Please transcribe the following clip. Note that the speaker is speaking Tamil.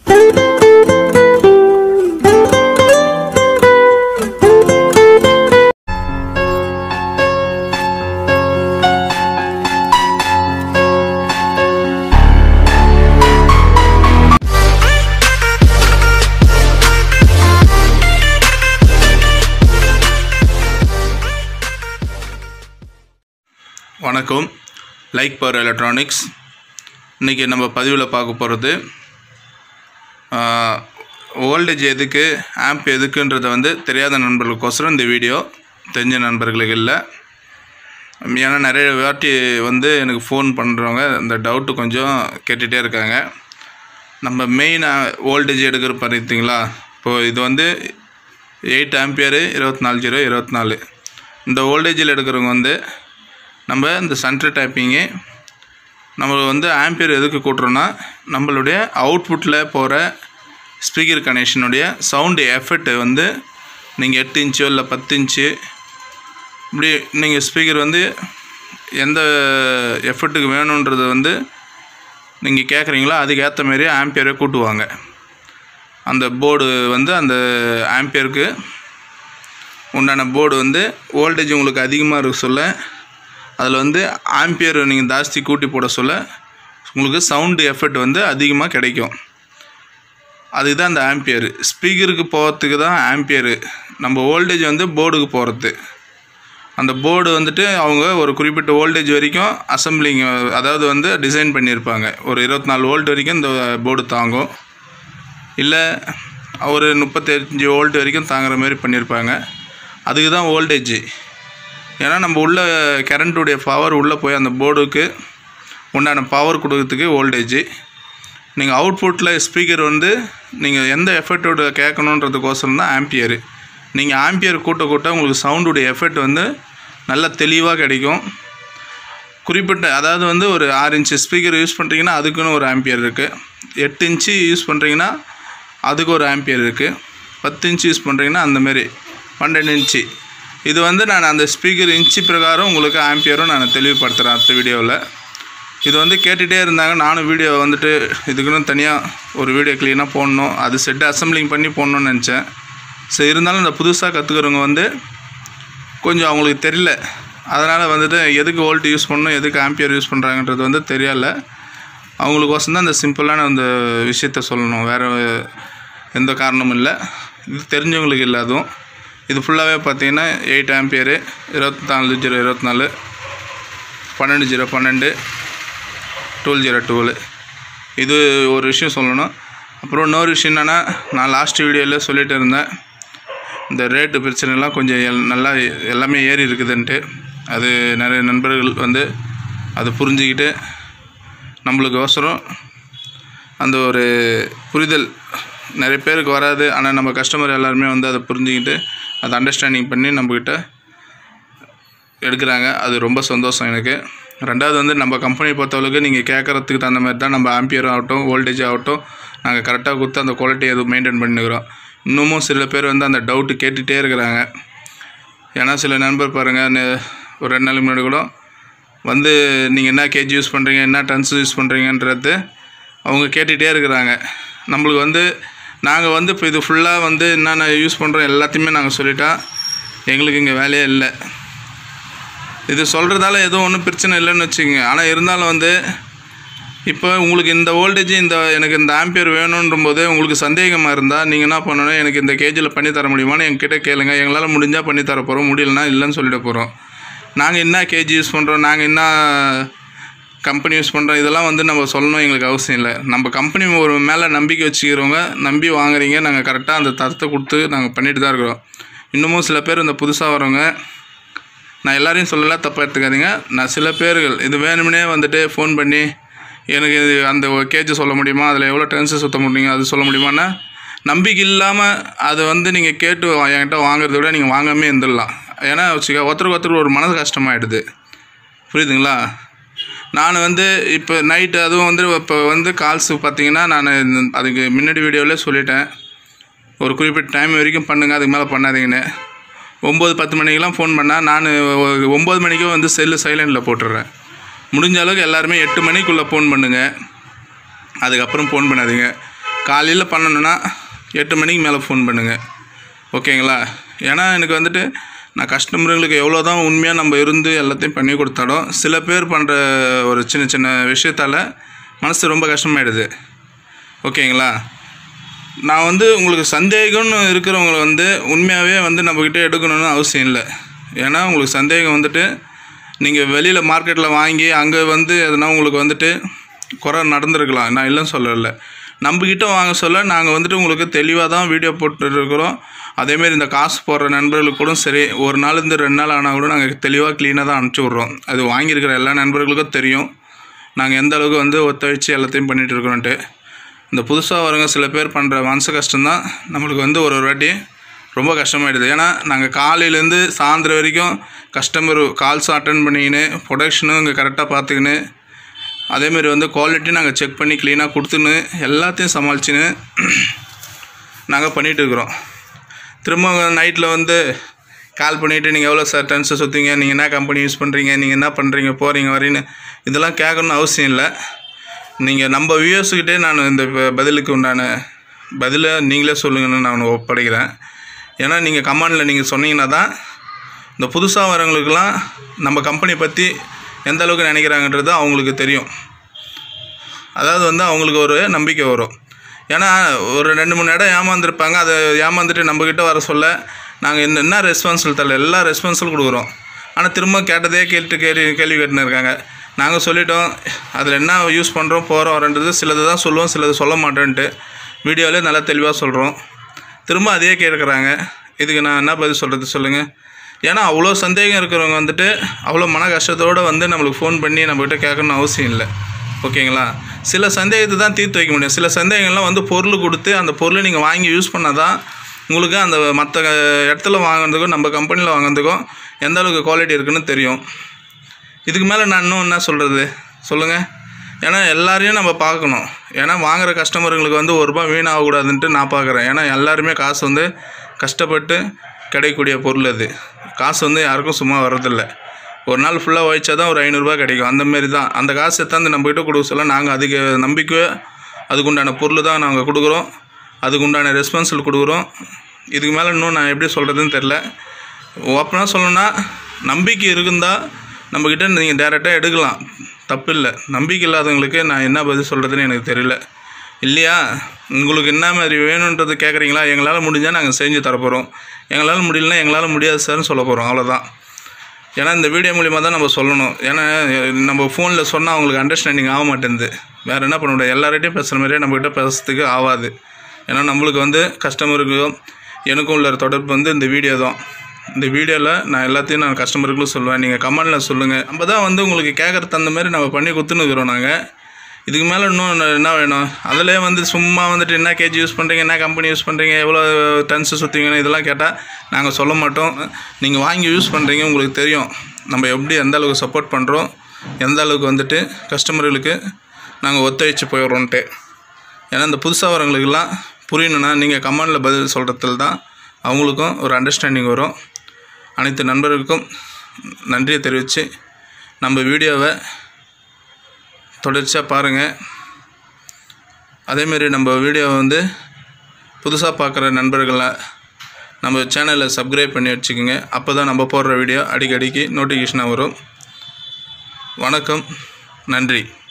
வணக்கம். Like power electronics. இன்றைக்கி நம்ம பதிவில் பார்க்க போகிறது வோல்டேஜ் எதுக்கு, ஆம்ப் எதுக்குன்றதை தெரியாத நண்பர்களுக்கோசரம் இந்த வீடியோ. தெரிஞ்ச நண்பர்களுக்கு இல்லை. ஏன்னா நிறைய வாட்டி எனக்கு ஃபோன் பண்ணுறவங்க இந்த டவுட்டு கொஞ்சம் கேட்டுகிட்டே இருக்காங்க. நம்ம மெயின் வோல்டேஜ் எடுக்கிற பார்த்தீங்களா, இப்போது இது 8 ஆம்பியரு 24/24. இந்த வோல்டேஜில் எடுக்கிறவங்க நம்ம இந்த சென்டர் டேப்பிங்கு நம்ம ஆம்பியர் எதுக்கு கூட்டுறோன்னா, நம்மளுடைய அவுட்புட்டில் போகிற ஸ்பீக்கர் கனெக்ஷனுடைய சவுண்டு எஃபெக்ட் நீங்கள் 8 இன்ச்சோ இல்லை 10 இன்ச்சு இப்படி நீங்கள் ஸ்பீக்கர் எந்த எஃபெக்ட்டுக்கு வேணுன்றது நீங்கள் கேட்குறீங்களோ அதுக்கேற்ற மாரி ஆம்பியரை கூட்டுவாங்க. அந்த போர்டு அந்த ஆம்பியருக்கு உண்டான போர்டு வோல்டேஜ் உங்களுக்கு அதிகமாக இருக்க சொல்ல அதில் ஆம்பியர் நீங்கள் ஜாஸ்தி கூட்டி போட சொல்ல உங்களுக்கு சவுண்டு எஃபெக்ட் அதிகமாக கிடைக்கும். அதுக்கு தான் அந்த ஆம்பியர். ஸ்பீக்கருக்கு போகிறதுக்கு தான் ஆம்பியரு. நம்ம வோல்டேஜ் போர்டுக்கு போகிறது. அந்த போர்டு அவங்க ஒரு குறிப்பிட்ட வோல்டேஜ் வரைக்கும் அசம்பிளிங், அதாவது டிசைன் பண்ணியிருப்பாங்க. ஒரு 24 வோல்ட் வரைக்கும் இந்த போர்டு தாங்கும், இல்லை ஒரு 35 வோல்ட் வரைக்கும் தாங்குற மாதிரி பண்ணியிருப்பாங்க. அதுக்கு தான் வோல்டேஜ். ஏன்னா நம்ம உள்ள கரண்ட்டுடைய பவர் உள்ளே போய் அந்த போர்டுக்கு உண்டான பவர் கொடுக்கறதுக்கு வோல்டேஜ். நீங்கள் அவுட்புட்டில் ஸ்பீக்கர் நீங்கள் எந்த எஃபெக்டோட கேட்கணுன்றதுக்கோசரம் தான் ஆம்பியரு. நீங்கள் ஆம்பியர் கூட்ட உங்களுக்கு சவுண்டுடைய எஃபெக்ட் நல்லா தெளிவாக கிடைக்கும். குறிப்பிட்ட, அதாவது ஒரு 6 இன்ச்சு ஸ்பீக்கர் யூஸ் பண்ணுறீங்கன்னா அதுக்குன்னு ஒரு ஆம்பியர் இருக்குது. 8 இன்ச்சு யூஸ் பண்ணுறீங்கன்னா அதுக்கு ஒரு ஆம்பியர் இருக்குது. 10 இன்ச்சு யூஸ் பண்ணுறீங்கன்னா அந்தமாரி 12 இன்ச்சு. இது நான் அந்த ஸ்பீக்கர் இன்ச்சு பிரகாரம் உங்களுக்கு ஆம்பியரும் நான் தெளிவுபடுத்துகிறேன் அடுத்த வீடியோவில். இது கேட்டுகிட்டே இருந்தாங்க. நானும் வீடியோ இதுக்குன்னு தனியாக ஒரு வீடியோ க்ளீனாக போடணும், அது செட்டு அசம்பிளிங் பண்ணி போடணுன்னு நினச்சேன். சரி, இருந்தாலும் இந்த புதுசாக கற்றுக்கிறவங்க கொஞ்சம் அவங்களுக்கு தெரியல. அதனால் எதுக்கு வோல்ட் யூஸ் பண்ணணும், எதுக்கு ஆம்பியர் யூஸ் பண்ணுறாங்கன்றது தெரியலை. அவங்களுக்கோசம் தான் இந்த சிம்பிளான அந்த விஷயத்த சொல்லணும், வேறு எந்த காரணமும் இல்லை. இது தெரிஞ்சவங்களுக்கு இல்லை. அதுவும் இது ஃபுல்லாகவே பார்த்தீங்கன்னா 8 ஆம்பியரு 24/24, 12/12, 12/12. இது ஒரு விஷயம் சொல்லணும். அப்புறம் இன்னொரு விஷயம் என்னென்னா, நான் லாஸ்ட் வீடியோவில் சொல்லிகிட்டு இருந்தேன் இந்த ரேட்டு பிரச்சனைலாம் கொஞ்சம் நல்லா எல்லாமே ஏறி இருக்குதுன்ட்டு. அது நிறைய நண்பர்கள் அதை புரிஞ்சுக்கிட்டு நம்மளுக்கு அவசரம் அந்த ஒரு புரிதல் நிறைய பேருக்கு வராது. ஆனால் நம்ம கஸ்டமர் எல்லாருமே அதை புரிஞ்சுக்கிட்டு அதை அண்டர்ஸ்டாண்டிங் பண்ணி நம்மக்கிட்ட எடுக்கிறாங்க. அது ரொம்ப சந்தோஷம் எனக்கு. ரெண்டாவது நம்ம கம்பெனி பொறுத்தளவுக்கு நீங்கள் கேட்குறதுக்கு தகுந்த மாதிரி தான் நம்ம ஆம்பியர் ஆகட்டும் வோல்டேஜ் ஆகட்டும் நாங்கள் கரெக்டாக கொடுத்து அந்த குவாலிட்டி எதுவும் மெயின்டைன் பண்ணிக்கிறோம். இன்னமும் சில பேர் அந்த டவுட்டு கேட்டுகிட்டே இருக்கிறாங்க. ஏன்னா சில நண்பர் பாருங்கள், ஒரு 2 நாளைக்கு முன்னாடி கூட நீங்கள் என்ன கேஜி யூஸ் பண்ணுறீங்க, என்ன டன்ஸ் யூஸ் பண்ணுறீங்கன்றது அவங்க கேட்டுகிட்டே இருக்கிறாங்க. நம்மளுக்கு நாங்கள் இப்போ இது ஃபுல்லாக என்னென்ன யூஸ் பண்ணுறோம் எல்லாத்தையுமே நாங்கள் சொல்லிட்டா எங்களுக்கு இங்கே வேலையே இல்லை. இது சொல்கிறதால எதுவும் ஒன்றும் பிரச்சனை இல்லைன்னு வச்சுக்கோங்க. ஆனால் இருந்தாலும் இப்போ உங்களுக்கு இந்த வோல்டேஜ் எனக்கு இந்த ஆம்பியர் வேணுன்ற போது உங்களுக்கு சந்தேகமாக இருந்தால் நீங்கள் என்ன பண்ணணும், எனக்கு இந்த கேஜியில் பண்ணி தர முடியுமான்னு எங்ககிட்ட கேளுங்க. எங்களால் முடிஞ்சால் பண்ணி தர போகிறோம், முடியலன்னா இல்லைன்னு சொல்லிட போகிறோம். நாங்கள் என்ன கேஜி யூஸ் பண்ணுறோம், நாங்கள் என்ன கம்பெனி யூஸ் பண்ணுறோம், இதெல்லாம் நம்ம சொல்லணும் எங்களுக்கு அவசியம் இல்லை. நம்ம கம்பெனி ஒரு மேலே நம்பிக்கை வச்சுக்கிறவங்க நம்பி வாங்குறீங்க, நாங்கள் கரெக்டாக அந்த தரத்தை கொடுத்து நாங்கள் பண்ணிட்டு தான் இருக்கிறோம். இன்னமும் சில பேர் புதுசாக வரவங்க, நான் எல்லாரையும் சொல்லலாம், தப்பாக எடுத்துக்காதீங்க. நான் சில பேர்கள் இது வேணும்னே ஃபோன் பண்ணி எனக்கு இது அந்த கேஜி சொல்ல முடியுமா, அதில் எவ்வளோ டென்ஸு சுற்ற முடியுங்க அது சொல்ல முடியுமான்னா நம்பிக்கை இல்லாமல் அதை நீங்கள் கேட்டு என்கிட்ட வாங்குறத விட நீங்கள் வாங்காமே இருந்துடலாம். ஏன்னா ஒருத்தருக்கு ஒரு மனது கஷ்டமாகிடுது. புரியுதுங்களா? நான் இப்போ நைட்டு அதுவும் இப்போ கால்ஸு பார்த்தீங்கன்னா நான் அதுக்கு முன்னாடி வீடியோவிலே சொல்லிட்டேன், ஒரு குறிப்பிட்ட டைம் வரைக்கும் பண்ணுங்கள், அதுக்கு மேலே பண்ணாதீங்கன்னு. 9-10 மணிக்கெலாம் ஃபோன் பண்ணால் நான் 9 மணிக்கும் செல்லு சைலண்டில் போட்டுடுறேன். முடிஞ்ச அளவுக்கு எல்லாருமே 8 மணிக்குள்ளே ஃபோன் பண்ணுங்கள், அதுக்கப்புறம் ஃபோன் பண்ணாதீங்க. காலையில் பண்ணணுன்னா 8 மணிக்கு மேலே ஃபோன் பண்ணுங்கள், ஓகேங்களா? ஏன்னா எனக்கு வந்துட்டு நான் கஸ்டமர்களுக்கு எவ்வளோ தான் உண்மையாக நம்ம இருந்து எல்லாத்தையும் பண்ணி கொடுத்தாலும் சில பேர் பண்ணுற ஒரு சின்ன சின்ன விஷயத்தால் மனசு ரொம்ப கஷ்டமாயிடுது, ஓகேங்களா? நான் வந்து உங்களுக்கு சந்தேகம்னு இருக்கிறவங்களை வந்து உண்மையாகவே வந்து நம்மக்கிட்ட எடுக்கணும்னு அவசியம் இல்லை. ஏன்னா உங்களுக்கு சந்தேகம் வந்துட்டு நீங்கள் வெளியில் மார்க்கெட்டில் வாங்கி அங்கே வந்து எதுனா உங்களுக்கு வந்துட்டு குறை நடந்துருக்கலாம், நான் இல்லைன்னு சொல்லலை. நம்மக்கிட்ட வாங்க சொல்ல நாங்கள் வந்துட்டு உங்களுக்கு தெளிவாக தான் வீடியோ போட்டுருக்கிறோம். அதேமாரி இந்த காசு போடுற நண்பர்களுக்கு கூட சரி, ஒரு நாள் 2 நாள் ஆனால் கூட நாங்கள் தெளிவாக க்ளீனாக தான் அனுப்பிச்சி விட்றோம். அது வாங்கியிருக்கிற எல்லா நண்பர்களுக்கும் தெரியும் நாங்கள் எந்த அளவுக்கு வந்து ஒத்துழைச்சி எல்லாத்தையும் பண்ணிகிட்டு இருக்கிறோன்ட்டு. இந்த புதுசாக வரவங்க சில பேர் பண்ணுற மனசு கஷ்டம்தான் நம்மளுக்கு வந்து ஒரு வாட்டி ரொம்ப கஷ்டமாயிடுது. ஏன்னா நாங்கள் காலையிலேருந்து சாயந்தரம் வரைக்கும் கஸ்டமர் கால்ஸும் அட்டன் பண்ணிக்கின்னு ப்ரொடக்ஷனும் இங்கே கரெக்டாக பார்த்துக்கின்னு அதேமாரி வந்து குவாலிட்டி நாங்கள் செக் பண்ணி க்ளீனாக கொடுத்துன்னு எல்லாத்தையும் சமாளிச்சுன்னு நாங்கள் பண்ணிகிட்ருக்குறோம். திரும்ப நைட்டில் வந்து கால் பண்ணிவிட்டு நீங்கள் எவ்வளோ சார் டன்ஸை சுற்றிங்க, நீங்கள் என்ன கம்பெனி யூஸ் பண்ணுறீங்க, நீங்கள் என்ன பண்ணுறீங்க, போகிறீங்க வரீன்னு இதெல்லாம் கேட்கணுன்னு அவசியம் இல்லை. நீங்கள் நம்ம வியூவர்ஸுக்கிட்டே நான் இந்த பதிலுக்கு உண்டான பதிலை நீங்களே சொல்லுங்கன்னு நான் ஒப்படைக்கிறேன். ஏன்னா நீங்கள் கமெண்டில் நீங்கள் சொன்னீங்கன்னா தான் இந்த புதுசாக வரவங்களுக்கெல்லாம் நம்ம கம்பெனி பற்றி எந்த அளவுக்கு நினைக்கிறாங்கன்றது அவங்களுக்கு தெரியும். அதாவது வந்து அவங்களுக்கு ஒரு நம்பிக்கை வரும். ஏன்னா ஒரு 2-3 இடம் ஏமாந்துருப்பாங்க, அதை ஏமாந்துட்டு நம்மக்கிட்ட வர சொல்ல நாங்கள் என்ன ரெஸ்பான்சிபிள் தரல, எல்லா ரெஸ்பான்சிபிள் கொடுக்குறோம். ஆனால் திரும்ப கேட்டதே கேள்வி கேட்டுன்னு இருக்காங்க. நாங்கள் சொல்லிட்டோம் அதில் என்ன யூஸ் பண்ணுறோம் போகிறோம் வரன்றது சிலது தான் சொல்லுவோம், சிலது சொல்ல மாட்டேன்ட்டு வீடியோவிலே நல்லா தெளிவாக சொல்கிறோம். திரும்ப அதே கேட்குறாங்க. இதுக்கு நான் என்ன பதில் சொல்கிறது சொல்லுங்கள்? ஏன்னா அவ்வளோ சந்தேகம் இருக்கிறவங்க வந்துட்டு அவ்வளோ மன கஷ்டத்தோடு வந்து நம்மளுக்கு ஃபோன் பண்ணி நம்மக்கிட்ட கேட்கணும்னு அவசியம் இல்லை, ஓகேங்களா? சில சந்தேகத்தை தான் தீர்த்து வைக்க முடியும். சில சந்தேகங்கள்லாம் வந்து பொருள் கொடுத்து அந்த பொருளை நீங்கள் வாங்கி யூஸ் பண்ணால் தான் உங்களுக்கு அந்த மற்ற இடத்துல வாங்குறதுக்கும் நம்ம கம்பெனியில் வாங்குறதுக்கும் எந்த அளவுக்கு குவாலிட்டி இருக்குதுன்னு தெரியும். இதுக்கு மேலே நான் இன்னும் என்ன சொல்கிறது சொல்லுங்கள்? ஏன்னா எல்லாரையும் நம்ம பார்க்கணும். ஏன்னா வாங்குகிற கஸ்டமருங்களுக்கு வந்து ₹1 வீணாகக்கூடாதுன்ட்டு நான் பார்க்குறேன். ஏன்னா எல்லாருமே காசு வந்து கஷ்டப்பட்டு கிடைக்கக்கூடிய பொருள் அது. காசு வந்து யாருக்கும் சும்மா வர்றதில்லை. ஒரு நாள் ஃபுல்லாக உழைச்சா தான் ஒரு ₹500 கிடைக்கும். அந்தமாரி தான் அந்த காசு எடுத்தாந்து நம்மக்கிட்ட கொடுக்க சொல்ல நாங்கள் அதுக்கு நம்பிக்கை அதுக்குண்டான பொருள் தான் நாங்கள் கொடுக்குறோம், அதுக்குண்டான ரெஸ்பான்சிபிள் கொடுக்குறோம். இதுக்கு மேலே இன்னும் நான் எப்படி சொல்கிறதுன்னு தெரில. ஓப்பனாக சொல்லணுன்னா நம்பிக்கை இருந்தால் நம்மக்கிட்ட நீங்கள் டேரெக்டாக எடுக்கலாம், தப்பு இல்லை. நம்பிக்கை இல்லாதவங்களுக்கு நான் என்ன பதில் சொல்கிறதுன்னு எனக்கு தெரியல. இல்லையா உங்களுக்கு என்ன மாதிரி வேணுன்றது கேட்குறீங்களா? எங்களால் முடிஞ்சால் நாங்கள் செஞ்சு தரப்போகிறோம், எங்களால் முடியலன்னா எங்களால் முடியாது சார்னு சொல்ல போகிறோம், அவ்வளோதான். ஏன்னா இந்த வீடியோ மூலிமா தான் நம்ம சொல்லணும். ஏன்னா நம்ம ஃபோனில் சொன்னால் அவங்களுக்கு அண்டர்ஸ்டாண்டிங் ஆக மாட்டேங்குது. வேறு என்ன பண்ண முடியாது, எல்லார்கிட்டையும் பேசுகிற மாதிரியே நம்மக்கிட்ட பேசுறதுக்கு ஆகாது. ஏன்னா நம்மளுக்கு வந்து கஸ்டமருக்கும் எனக்கும் உள்ள தொடர்பு வந்து இந்த வீடியோ தான். இந்த வீடியோவில் நான் எல்லாத்தையும் நான் கஸ்டமருக்கும் சொல்லுவேன், நீங்கள் கமெண்டில் சொல்லுங்கள். நம்ம தான் வந்து உங்களுக்கு கேட்குறது அந்த மாதிரி நம்ம பண்ணி கொடுத்துன்னுக்குறோம் நாங்கள். இதுக்கு மேலே இன்னும் என்ன வேணும்? அதிலே வந்து சும்மா வந்துட்டு என்ன கேஜி யூஸ் பண்ணுறீங்க, என்ன கம்பெனி யூஸ் பண்ணுறீங்க, எவ்வளோ டன்ஸு சுற்றுவீங்கன்னு இதெல்லாம் கேட்டால் நாங்கள் சொல்ல மாட்டோம். நீங்கள் வாங்கி யூஸ் பண்ணுறீங்க, உங்களுக்கு தெரியும் நம்ம எப்படி எந்த அளவுக்கு சப்போர்ட் பண்ணுறோம், எந்த அளவுக்கு வந்துட்டு கஸ்டமர்களுக்கு நாங்கள் ஒத்துழைச்சி போயிடுறோன்ட்டு. ஏன்னா இந்த புதுசாக வரவங்களுக்கெல்லாம் புரியணுன்னா நீங்கள் கமெண்டில் பதில் சொல்கிறதுல தான் அவங்களுக்கும் ஒரு அண்டர்ஸ்டாண்டிங் வரும். அனைத்து நண்பர்களுக்கும் நன்றியை தெரிவித்து நம்ம வீடியோவை தொடர்ச்சியாக பாருங்கள். அதேமாரி நம்ம வீடியோவை வந்து புதுசாக பார்க்குற நண்பர்களை நம்ம சேனலை சப்ஸ்கிரைப் பண்ணி வச்சுக்கோங்க. அப்போ தான் நம்ம போடுற வீடியோ அடிக்கடிக்கு நோட்டிஃபிகேஷனாக வரும். வணக்கம், நன்றி.